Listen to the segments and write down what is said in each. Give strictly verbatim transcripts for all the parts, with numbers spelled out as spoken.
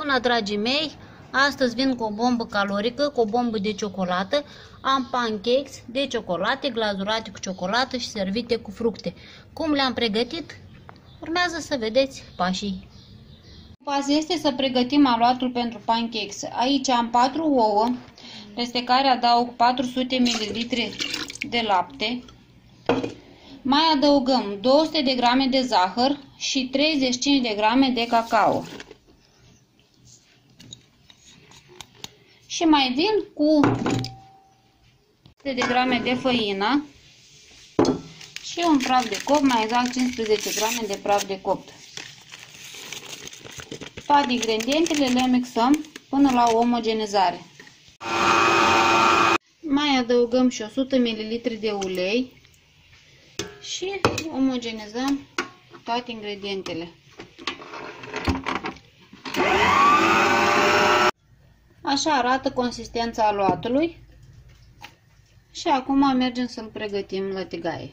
Bună, dragii mei! Astăzi vin cu o bombă calorică, cu o bombă de ciocolată. Am pancakes de ciocolate, glazurate cu ciocolată și servite cu fructe. Cum le-am pregătit? Urmează să vedeți pașii. Pas este să pregătim aluatul pentru pancakes. Aici am patru ouă, peste care adaug patru sute de mililitri de lapte. Mai adăugăm două sute de grame de zahăr și treizeci și cinci de grame de cacao. Și mai vin cu o sută de grame de făină și un praf de copt, mai exact cincisprezece grame de praf de copt. Toate ingredientele le mixăm până la omogenizare. Mai adăugăm și o sută de mililitri de ulei și omogenizăm toate ingredientele. Așa arată consistența aluatului și acum mergem să-l pregătim la tigaie.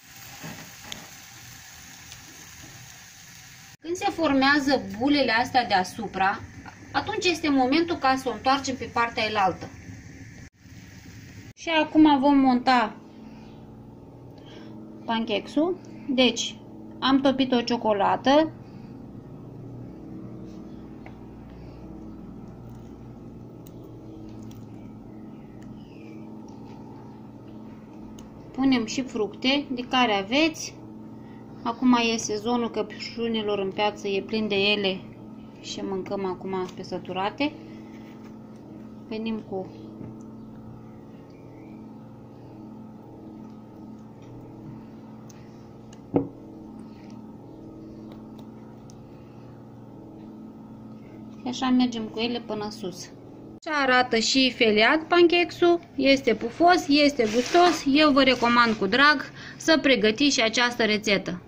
Când se formează bulele astea deasupra, atunci este momentul ca să o întoarcem pe partea elaltă. Și acum vom monta pancake-ul. Deci, am topit o ciocolată. Punem și fructe de care aveți. Acum e sezonul căpșunilor în piață, e plin de ele și mâncăm acum pe săturate. Venim cu și așa mergem cu ele până sus. Așa arată și feliat pancake-ul, este pufos, este gustos, eu vă recomand cu drag să pregătiți și această rețetă.